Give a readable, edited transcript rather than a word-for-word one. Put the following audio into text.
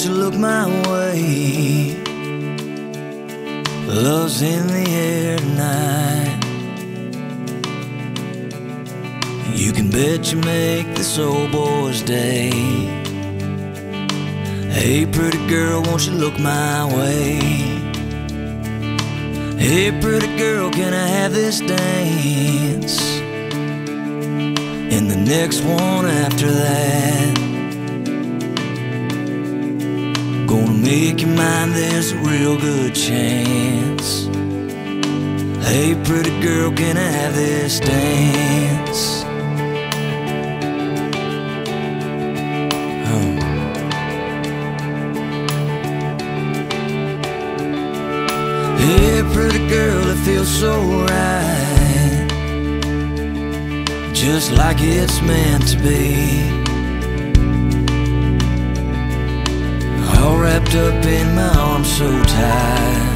won't you look my way? Love's in the air tonight. You can bet you make this old boy's day. Hey pretty girl, won't you look my way? Hey pretty girl, can I have this dance? And the next one after that. Gonna make you mine, there's a real good chance. Hey pretty girl, can I have this dance? Hey pretty girl, it feels so right, just like it's meant to be. All wrapped up in my arms so tight.